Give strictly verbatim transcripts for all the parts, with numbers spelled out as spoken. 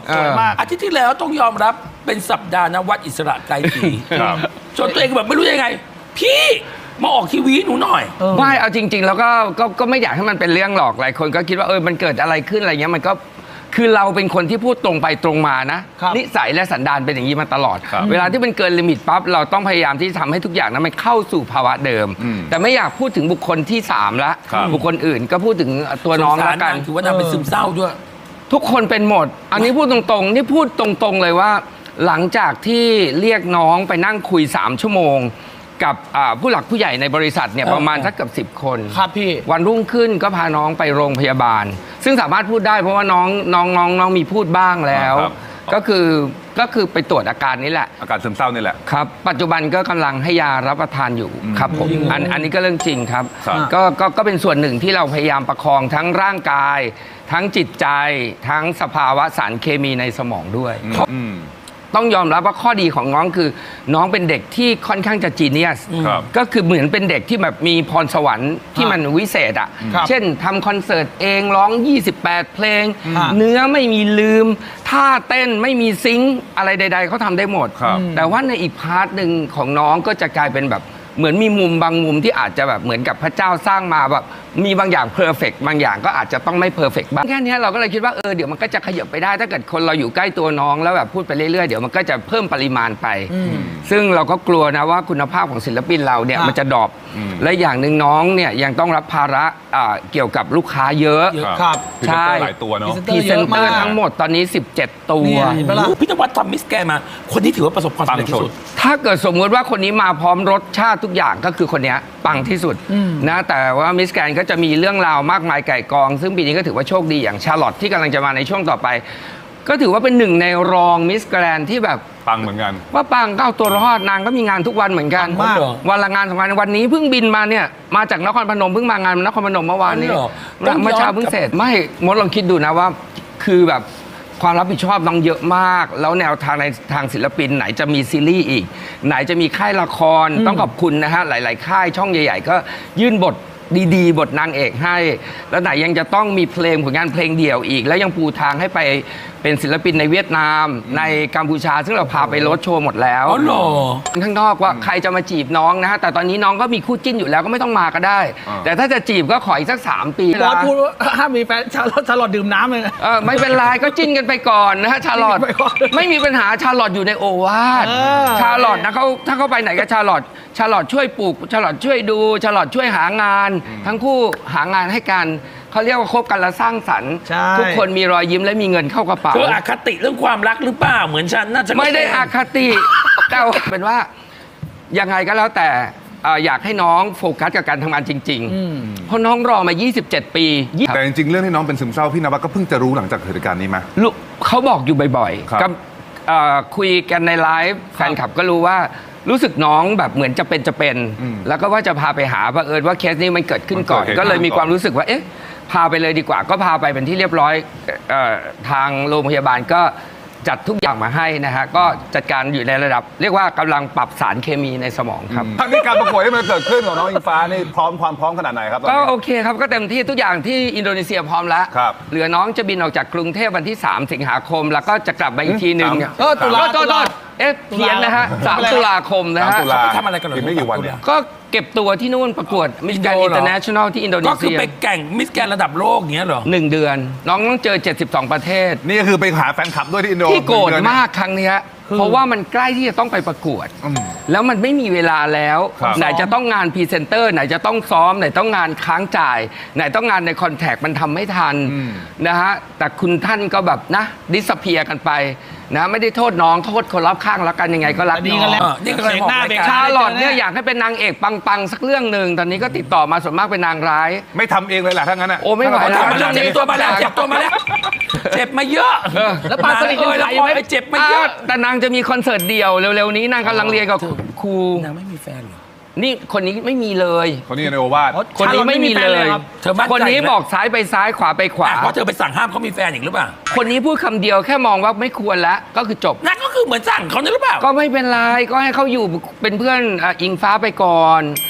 สวยมากอาทิตย์ที่แล้วต้องยอมรับเป็นสัปดาห์นวัดอิสระไกรศรีจนตัวเองแบบไม่รู้ยังไงพี่มาออกทีวีหนูหน่อยไม่เอาจริงๆแล้วก็ก็ก็ไม่อยากให้มันเป็นเรื่องหรอกหลายคนก็คิดว่าเออมันเกิดอะไรขึ้นอะไรเงี้ยมันก็คือเราเป็นคนที่พูดตรงไปตรงมานะนิสัยและสันดานเป็นอย่างนี้มาตลอดเวลาที่มันเกินลิมิตปั๊บเราต้องพยายามที่จะทำให้ทุกอย่างนั้นมันเข้าสู่ภาวะเดิมแต่ไม่อยากพูดถึงบุคคลที่สามละบุคคลอื่นก็พูดถึงตัวน้องละกันถือว่านางเป็นซึมเศร้าด้วยทุกคนเป็นหมดอันนี้พูดตรงๆนี่พูดตรงๆเลยว่าหลังจากที่เรียกน้องไปนั่งคุยสามชั่วโมงกับผู้หลักผู้ใหญ่ในบริษัทเนี่ยประมาณสักเกือบสิบคนครับพี่วันรุ่งขึ้นก็พาน้องไปโรงพยาบาลซึ่งสามารถพูดได้เพราะว่าน้องน้องน้องน้องมีพูดบ้างแล้วก็คือก็คือไปตรวจอาการนี้แหละอาการซึมเศร้านี่แหละครับปัจจุบันก็กำลังให้ยารับประทานอยู่ครับผมอันอันนี้ก็เรื่องจริงครับก็ก็ก็เป็นส่วนหนึ่งที่เราพยายามประคองทั้งร่างกายทั้งจิตใจทั้งสภาวะสารเคมีในสมองด้วยต้องยอมรับว่าข้อดีของน้องคือน้องเป็นเด็กที่ค่อนข้างจะจีเนียสก็คือเหมือนเป็นเด็กที่แบบมีพรสวรรค์ที่มันวิเศษอ่ะเช่นทำคอนเสิร์ตเองร้องยี่สิบแปดเพลงเนื้อไม่มีลืมท่าเต้นไม่มีซิงค์อะไรใดๆเขาทำได้หมดแต่ว่าในอีกพาร์ทหนึ่งของน้องก็จะกลายเป็นแบบเหมือนมีมุมบางมุมที่อาจจะแบบเหมือนกับพระเจ้าสร้างมาแบบมีบางอย่างเพอร์เฟกต์บางอย่างก็อาจจะต้องไม่เพอร์เฟกต์บ้างแค่นี้เราก็เลยคิดว่าเออเดี๋ยวมันก็จะขยับไปได้ถ้าเกิดคนเราอยู่ใกล้ตัวน้องแล้วแบบพูดไปเรื่อยๆเดี๋ยวมันก็จะเพิ่มปริมาณไปซึ่งเราก็กลัวนะว่าคุณภาพของศิลปินเราเนี่ยมันจะดรอปและอย่างหนึ่งน้องเนี่ยยังต้องรับภาระเกี่ยวกับลูกค้าเยอะครับใช่หลายตัวเนาะพรีเซนเตอร์ทั้งหมดตอนนี้สิบเจ็ดตัวพี่นวัดทำมิสแกรนมาคนที่ถือว่าประสบความสำเร็จที่สุดถ้าเกิดสมมติว่าคนนี้มาพร้อมรสชาติทุกอย่างก็คือคนนี้ปังที่สุดนะแต่ว่ามิสแกรนก็จะมีเรื่องราวมากมายไก่กองซึ่งปีนี้ก็ถือว่าโชคดีอย่างชาร์ลอตที่กำลังจะมาในช่วงต่อไปก็ถือว่าเป็นหนึ่งในรองมิสแกรนที่แบบปังเหมือนกันว่าปังก็เอาตัวรอดนางก็มีงานทุกวันเหมือนกันวันละงานสองงานวันนี้เพิ่งบินมาเนี่ยมาจากนครพนมเพิ่งมางานนครพนมเมื่อวานนี้เมื่อเช้าเพิ่งเสร็จไม่มดลองคิดดูนะว่าคือแบบความรับผิดชอบน้องเยอะมากแล้วแนวทางในทางศิลปินไหนจะมีซีรีส์อีกไหนจะมีค่ายละครต้องขอบคุณนะฮะหลายๆค่ายช่องใหญ่ๆก็ยื่นบทดีๆบทนางเอกให้แล้วไหนยังจะต้องมีเพลงผลงานเพลงเดี่ยวอีกแล้วยังปูทางให้ไปเป็นศิลปินในเวียดนามในกัมพูชาซึ่งเราพาไปโรดโชว์หมดแล้วอ๋อเหรอข้างนอกว่าใครจะมาจีบน้องนะฮะแต่ตอนนี้น้องก็มีคู่จิ้นอยู่แล้วก็ไม่ต้องมาก็ได้แต่ถ้าจะจีบก็ขออีกสักสามปีบอสพูดว่าห้ามมีแฟนชาลอตชาลอตดื่มน้ำเลยเออไม่เป็นไรก็จิ้นกันไปก่อนนะฮะชาลอตไม่มีปัญหาชาลอตอยู่ในโอวาทชาลอตนะเขาถ้าเขาไปไหนก็ชาลอตชาลอตช่วยปลูกชาลอตช่วยดูชาลอตช่วยหางานทั้งคู่หางานให้กันเขาเรียกว่าคบกันแล้วสร้างสรรค์ทุกคนมีรอยยิ้มและมีเงินเข้ากระเป๋าเธออคติเรื่องความรักหรือเปล่าเหมือนฉันน่าจะไม่ได้อคติแต่เป็นว่ายังไงก็แล้วแต่อยากให้น้องโฟกัสกับการทำงานจริงๆเพราะน้องรอมายี่สิบเจ็ดปีแต่จริงๆเรื่องที่น้องเป็นซึมเศร้าพี่นวัดก็เพิ่งจะรู้หลังจากเหตุการณ์นี้ไหมลูกเขาบอกอยู่บ่อยๆกับคุยกันในไลฟ์แฟนคลับก็รู้ว่ารู้สึกน้องแบบเหมือนจะเป็นจะเป็นแล้วก็ว่าจะพาไปหาเผอิญว่าเคสนี้มันเกิดขึ้นก่อนก็เลยมีความรู้สึกว่าเอ๊ะพาไปเลยดีกว่าก็พาไปเป็นที่เรียบร้อยทางโรงพยาบาลก็จัดทุกอย่างมาให้นะฮะก็จัดการอยู่ในระดับเรียกว่ากำลังปรับสารเคมีในสมองครับทางนี้การประกวดที่มันเกิดขึ้นของน้องอิงฟ้านี่พร้อมความพร้อมขนาดไหนครับก็โอเคครับก็เต็มที่ทุกอย่างที่อินโดนีเซียพร้อมแล้วเหลือน้องจะบินออกจากกรุงเทพวันที่สามสิงหาคมแล้วก็จะกลับมาอีกทีหนึ่งเออตุลาตุลาเอ๊ะเพี้ยนนะฮะสามตุลาคมนะฮะไปทำอะไรกันหรอไม่กี่วันเนี่ยก็เก็บตัวที่นู่นประกวดมิสแกรนด์อินเตอร์เนชั่นแนลที่อินโดนีเซียก็คือไปแข่งมิสแกรนด์ระดับโลกอย่างเงี้ยเหรอหนึ่งเดือนน้องต้องเจอเจ็ดสิบสองประเทศนี่ก็คือไปหาแฟนคลับด้วยที่อินโดที่โกรธมากครั้งนี้เพราะว่ามันใกล้ที่จะต้องไปประกวดแล้วมันไม่มีเวลาแล้วไหนจะต้องงานพรีเซนเตอร์ไหนจะต้องซ้อมไหนต้องงานค้างจ่ายไหนต้องงานในคอนแทคมันทำไม่ทันนะฮะแต่คุณท่านก็แบบนะดิสเพียกันไปนะไม่ได้โทษน้องโทษคนรอบข้างแล้วกันยังไงก็รักน้องนี่ก็เลยหน้าเด็กชาลอตเนี่ยอยากให้เป็นนางเอกปังๆสักเรื่องหนึ่งตอนนี้ก็ติดต่อมาส่วนมากเป็นนางร้ายไม่ทำเองเลยแหละถ้างั้นอ่ะโอ้ไม่ไหวแล้วเจ็บตัวมาแล้วเจ็บตัวมาแล้วเจ็บมาเยอะแล้วปาสลิดเลยแล้วพอเจ็บมาเยอะแต่นางจะมีคอนเสิร์ตเดี่ยวเร็วๆนี้นางกำลังเรียนกับครูนางไม่มีแฟนหรอนี่คนนี้ไม่มีเลยคนนี้ในโอวาทคนนี้ไม่มีเลยคนนี้บอกซ้ายไปซ้ายขวาไปขวาเพราะเธอไปสั่งห้ามเขามีแฟนอีกหรือเปล่าคนนี้พูดคำเดียวแค่มองว่าไม่ควรแล้วก็คือจบนั่นก็คือเหมือนสั่งเขาหรือเปล่าก็ไม่เป็นไรก็ให้เขาอยู่เป็นเพื่อนอิงฟ้าไปก่อน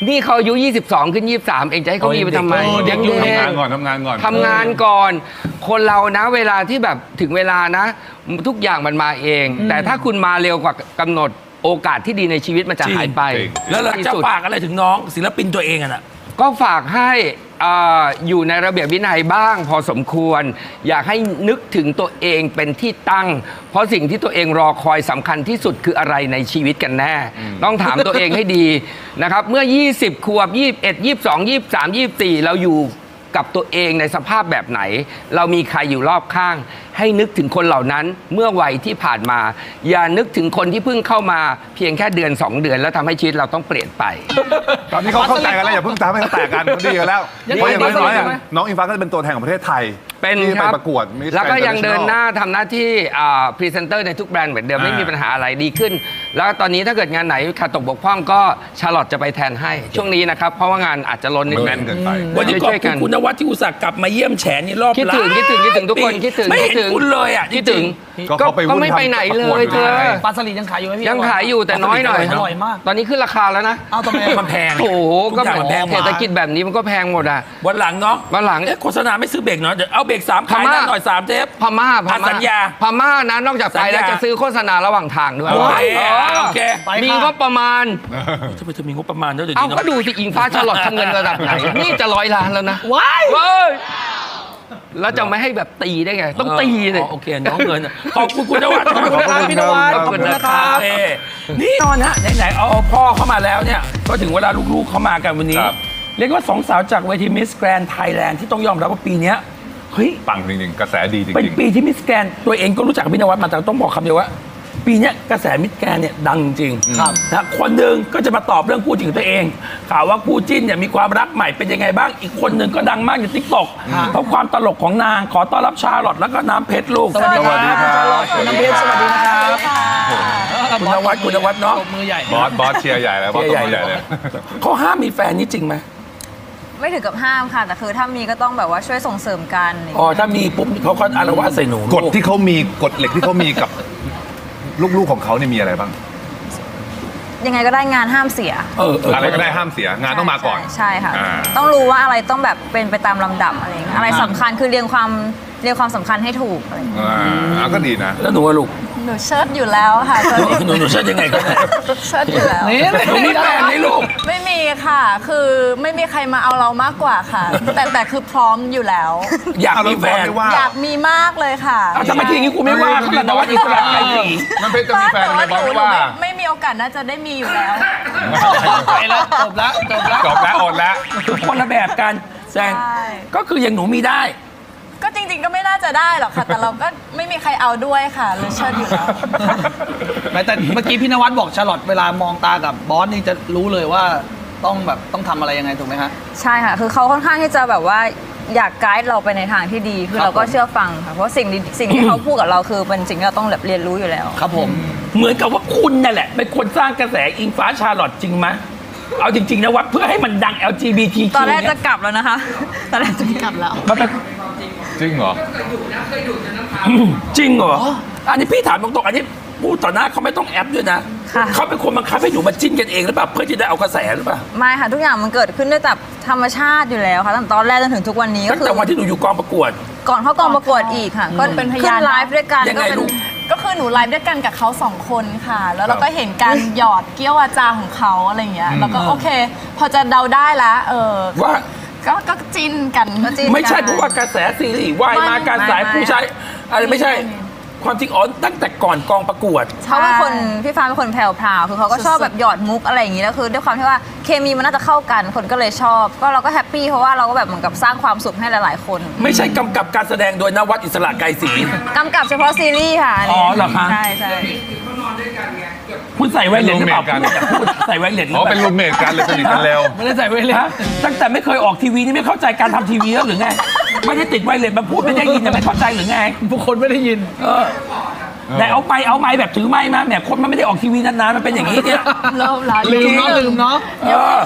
นี่เขาอายุยี่สิบสองขึ้นยี่สิบสามเองจะให้เขามีไปทำไมโอ้เด็กอยู่เด็ทำงานก่อนทำงานก่อนทำงานก่อน คนเรานะเวลาที่แบบถึงเวลานะ ทุกอย่างมันมาเอง แต่ถ้าคุณมาเร็วกว่ากำหนดโอกาสที่ดีในชีวิตมันจะหายไปจริงแล้วเราจะฝากอะไรถึงน้องศิลปินตัวเองอะน่ะก็ฝากให้อ่าอยู่ในระเบียบวินัยบ้างพอสมควร อยากให้นึกถึงตัวเองเป็นที่ตั้ง เพราะสิ่งที่ตัวเองรอคอยสำคัญที่สุดคืออะไรในชีวิตกันแน่ ต้องถามตัวเองให้ดีนะครับเมื่อ ยี่สิบ ขวบ ยี่สิบเอ็ด ยี่สิบสอง ยี่สิบสาม ยี่สิบสี่ เราอยู่กับตัวเองในสภาพแบบไหน เรามีใครอยู่รอบข้าง ให้นึกถึงคนเหล่านั้นเมื่อวัยที่ผ่านมา อย่านึกถึงคนที่เพิ่งเข้ามาเพียงแค่เดือนสองเดือนแล้วทำให้ชีวิตเราต้องเปลี่ยนไปตอนนี้เขาเข้าใจกันแล้วอย่าเพิ่งทำให้เขาแตกกันเขาดีกันแล้วยังไงเพราะอย่างน้อยๆยังอะไงน้องอิงฟ้าก็จะเป็นตัวแทนของประเทศไทยเป็นที่คไปรับประกวด Miss แล้วก็ Grand ยังเดิน International หน้าทำหน้าที่พรีเซนเตอร์ในทุกแบรนด์เหมือนเดิมอ่าไม่มีปัญหาอะไรดีขึ้น แล้วตอนนี้ถ้าเกิดงานไหนขาดตกบกพร่องก็ชาร์ลอตจะไปแทนให้ช่วงนี้นะครับเพราะว่างานอาจจะล้นนิดแน่นนึเกิงนไปวันนี้ขอบช่วยๆกัคุณนคุณนวัดที่อุตส่าห์กลับมาเยี่ยมแฉนี่รอบคิดถึงหลายคิดถึงคิดถึงทุกคนปีคิดถึงไม่เห็นคิดถึงคุณเลยอ่ะคิดถึงก็เขาไปวุ่นก็ไม่ไปไหนเลยเธอประกวดไงปลาสลิดยังขายอยู่ไหมพี่ยังขายอยู่แต่น้อยหน่อยอร่อยมากตอนนี้ขึ้นราคาแล้วนะเอาทำไมมันแพงโอ้โหทุก็อย่างมันแพงหมเศรดษฐกิจแบบนี้มันก็แพงหมดอ่ะวันหลังเนาะวันหลังเอ๊ะโฆษณาไม่ซื้อเบรกเนาะเดี๋ยวเอาเบรกสามขายพม่าหน่อยสามเทปพม่าพอ่ะม่าสัญญาพม่านะนอกจากไปแล้วสัญญาจะซื้อโฆษณาระหว่างทางด้วยโอเคเออโอเคไปค่ะมีงบประมาณทำไมจะมีงบประมาณด้วยเดี๋ยวเอ้านี้ก็เนาะดูสิอิงฟ้าชาร์ลอตทำเงินระดับไหน นี่จะร้อยล้านแล้วนะว้ายเว้ยแล้วจะไม่ให้แบบตีได้ไง ต้องตีเลยอ๋อโอเคน้องเงินขอบคุณคุณนวัดขอบคุณนะครับพี่นวัดขอบคุณนะคครัรับโอเคนี่นอนฮะไหนๆเอาพ่อเข้ามาแล้วเนี่ยก็ถึงเวลาลูกๆเข้ามากันวันนี้ครับเรียกว่าสองสาวจากเวทีมิสแกรน n d ไทยแลนด์ที่ต้องยอมรับว่าปีเนี้ยเฮ้ยปังจริงๆ กระแสดีจเป็นริงปีที่มิสแกรนตัวเองก็รู้จักกับพี่นวัดมาแต่ต้องบอกคำเดียวว่า ปีเนี้ยกระแสมิสแกรนเนี่ยดังจริงครับนะคนหนึ่งก็จะมาตอบเรื่องคู่จริงของตัวเองข่าวว่าคู่จิ้นเนี่ยมีความรักใหม่เป็นยังไงบ้างอีกคนหนึ่งก็ดังมากในทิกตอกเพราะความตลกของนางขอต้อนรับชาลอตแล้วก็น้ำเพชรลูกสวัสดีสวัสดีครับคุณน้ำเพชรสวัสดีนะครับคุณนวัดคุณนวัดเนาะตบมือใหญ่ๆ บอสบอสเชียร์ใหญ่เลยบอสตัวใหญ่เลยเขาห้ามมีแฟนนี่จริงไหมไม่ถึงกับห้ามค่ะ แต่คือถ้ามีก็ต้องแบบว่าช่วยส่งเสริมกันอ๋อถ้ามีปุ๊บเขาก็อารวาสใส่หนูกฎที่เขามีกฎเหล็กที่เขามีกับลูกๆของเขาเนี่ยมีอะไรบ้างยังไงก็ได้งานห้ามเสียเออเอออะไรก็ได้ห้ามเสียงานต้องมาก่อนใช่ค่ะอ่าต้องรู้ว่าอะไรต้องแบบเป็นไปตามลำดับอะไรอย่างเงี้ยอะไรสำคัญคือเรียงความเรียงความสำคัญให้ถูกอะไรอย่างเงี้ยอ่าก็ดีนะแล้วหนูอะลูกหนูเชิดอยู่แล้วค่ะตอนนี้หนูหนูเชื่อยังไงกันเนี่ยเชิดอยู่แล้วนี่หนูมีแฟนไหมลูกไม่มีค่ะ คือไม่มีใครมาเอาเรามากกว่าค่ะ แต่แต่คือพร้อมอยู่แล้วอยากเอามีแล้วแฟบอสนไม่ว่าอยากมีมากเลยค่ะเอาทำไมทีอย่างนี้กูไม่ว่าเขาแต่นวัดอิสระไกรศรีมันเป็นจะมีแฟนแต่ทำไมว่าบหอสนูไม่ว่าไม่ไม่มีโอกาสน่าจะได้มีอยู่แล้วไปแล้วจบแล้วจบแล้วจบแล้วอดแล้วคือคนละแบบกันแซงใช่ก็คืออย่างหนูมีได้ก็จริง ๆ ก็ไม่น่าจะได้หรอกค่ะ แต่เราก็ไม่มีใครเอาด้วยค่ะเลยเชิดอยู่แล้วแม้แต่เมื่อกี้พี่นวัดบอกชาลอตเวลามองตากับบอสนี่จะรู้เลยว่าต้องแบบต้องทำอะไรยังไงถูกไหมฮะใช่ค่ะ คือเขาค่อนข้างที่จะแบบว่าอยากไกด์เราไปในทางที่ดี คือครับเราก็ผมเชื่อฟังค่ะ เพราะสิ่งที่สิ่งที่เขาพูดกับเราคือเป็นสิ่งที่เราต้องแบบเรียนรู้อยู่แล้วครับผมเหมือนกับว่าคุณนั่นแหละเป็นคนสร้างกระแสอิงฟ้าชาลอตจริงไหมเอาจริงๆนะวัดเพื่อให้มันดัง แอล จี บี ที คิวตอนแรกเนี่จะยกลับแล้วนะคะ ตอนแรกจะกลับแล้วมันเป็นจริงเหรอจริงเหรออันนี้พี่ถามตรงๆอันนี้พูดต่อหน้าเขาไม่ต้องแอปด้วยนะค่ะเขาเป็นคนบังคับให้หนูมาจิ้นกันเองหรือเปล่าเพื่อที่จะเอากระแสหรือเปล่าไม่ค่ะ ทุกอย่างมันเกิดขึ้นด้วยแบบธรรมชาติอยู่แล้วค่ะตั้งแต่ตอนแรกจนถึงทุกวันนี้ก็ตั้งคือแต่วันที่หนูอยู่กองประกวดก่อนเข้ากองประกวดอีกค่ะ ก็เป็นพขึ้ยานนไลฟ์ด้วยกันยังไงก็เป็นลูกก็คือหนูไลฟ์ด้วยกันกับเขาสองคนค่ะ แล้วเราก็เห็นการหยอดเกี้ยววาจาของเขาอะไรอย่างเงี้ย แล้วก็โอเค พอจะเดาได้แล้วเออว่าก็ก็จิ้นกันก็จิ้นไม่ใช่เพราะว่ากระแสซีรีส์วายมาการสายผู้ชายอะไรไม่ใช่ ความจริงอ๋อตั้งแต่ก่อนกองประกวดเขาเป็นคนพี่ฟ้าเป็นคนแผ่วๆคือเขาก็ชอบแบบหยอดมุกอะไรอย่างนี้แล้วคือด้วยความที่ว่าเคมีมันน่าจะเข้ากันคนก็เลยชอบ ก็เราก็แฮปปี้เพราะว่าเราก็แบบเหมือนกับสร้างความสุขให้หลายๆคนไม่ใช่กำกับการแสดงโดยนวัดอิสระไกรศรีกำกับเฉพาะซีรีส์ค่ะนนี้อ๋อเหรอคะใช่ใช่คุณใส่ไวเลสหรือเปล่าเป็นรูมเมทกันพูดใส่ไวเลสหรืออ๋อเปเป็นล่ารูมเมทกันเลยสนิทกันเร็วไม่ได้ใส่ไว้เลยฮะตั้งแต่ไม่เคยออกทีวีนี่ไม่เข้าใจการทำทีวีแล้วหรือไง ไม่ได้ติดไวเลสมาพูดไม่ได้ยินแต่ไม่เข้าใจหรือไงทุกคนไม่ได้ยินเออแต่เอาไปเอาไม้แบบถือไม้มาแหมคนมันไม่ได้ออกทีวีนานๆมันเป็นอย่างนี้เนี่ยเริ่มละลืมเนาะลืมเนาะเออ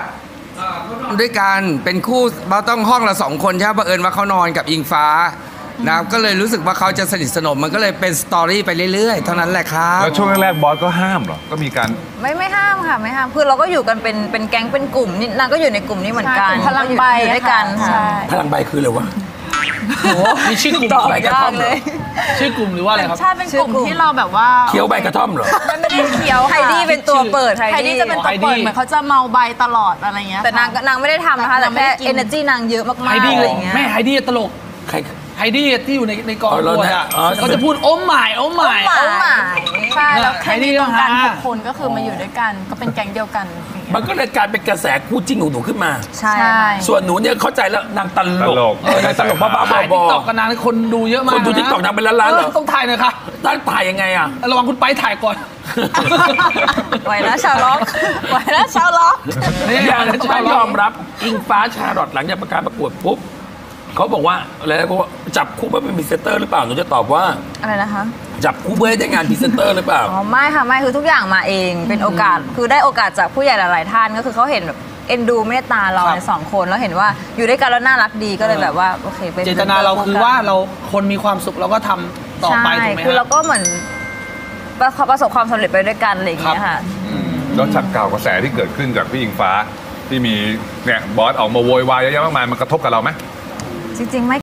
ด้วยกันเป็นคู่เราต้องห้องละสองคนใช่ไหมบังเอิญว่าเขานอนกับอิงฟ้านะครับก็เลยรู้สึกว่าเขาจะสนิทสนมมันก็เลยเป็นสตอรี่ไปเรื่อยๆเท่านั้นแหละครับแล้วช่วงแรกๆบอสก็ห้ามเหรอก็มีการไม่ไม่ห้ามค่ะไม่ห้ามคือเราก็อยู่กันเป็นเป็นแก๊งเป็นกลุ่มนี่นางก็อยู่ในกลุ่มนี้เหมือนกันใช่กลุ่มพลังใบอยู่ด้วยกันใช่ค่ะพลังใบคืออะไรวะโอ้มีชื่อกลุ่มตอบใบกระท่อมยากเลยชื่อกลุ่มหรือว่าอะไรครับใช่เป็นกลุ่มชื่อกลุ่มที่เราแบบว่าเคี้ยวใบกระท่อมเหรอไม่ได้เคี้ยวไฮดี้เป็นตัวเปิดไฮดี้จะเป็นตัวเปิดเหมือนเขาจะเมาใบตลอดอะไรเงี้ยแต่นางก็นางไม่ได้ทำนะคะแต่นางไม่แค่ได้กิน energy นางเยอะมากไฮๆดี้อะไรอย่างเงี้ยแม่ไฮดี้ตลกใครไฮดี้ที่อยู่ในในกองอ๋อประกวดแล้วอ่ะนะอ๋อเขาจะพูดโอ้หมายโอ้หมายโอ้หมายใช่แล้วไฮแค่ดี้นี้ตรงกันก็หหากคนก็คือมาอยู่ด้วยกันก็เป็นแก๊งเดียวกันอย่างเงี้ยมันก็เลยกลายเป็นกระแสคู่จิ้นของหนูขึ้นมาใช่ใช่ส่วนหนูเนี่ยเข้าใจแล้วนางตลตลกกเออนางตลกบ้าๆถ่ายบติ๊อกต็อกกันนานคนดูเยอะมากคนดูะ TikTok นางเป็นล้านๆเหรอออต้องถ่ายหน่อยค่ะตั้งถ่ายยังไงอ่ะระวังคุณไปถ่ายก่อนไหวนะชาวล็อกไหวนะชาวล็อกนี่อย่างชาชาววยอมรับอิงฟ้าชาลอตหลังจากประกาศประกวดปุ๊บเขาบอกว่าอะไรนะเขาบอกจับคู่เพื่อเป็นพรีเซนเตอร์หรือเปล่าหนูจะตอบว่าอะไรนะคะจับคู่เพื่อให้ได้งานพรีเซนเตอร์หรือเปล่าอ๋อไม่ค่ะไม่คือทุกอย่างมาเองเป็นโอกาสคือได้โอกาสจากผู้ใหญ่หลาย ๆ ท่านก็คือเขาเห็นแบบเอ็นดูเมตตาเราในสองคนแล้วเห็นว่าอยู่ด้วยกันแล้วน่ารักดีก็เลยแบบว่าโอเคเป็นเจตนาเราคือว่าเราคนมีความสุขเราก็ทำต่อไปใช่ถูกไหมคือฮะเราก็เหมือนประประสบความสำเร็จไปด้วยกันอะไรอย่างเงี้ยค่ะแล้วจากข่าวกระแสที่เกิดขึ้นจากพี่อิงฟ้าที่มีเนี่ยบอสออกมาโวยวายเยอะแยะมากมายมันกระทบกับเราไหมจริง ๆ ไม่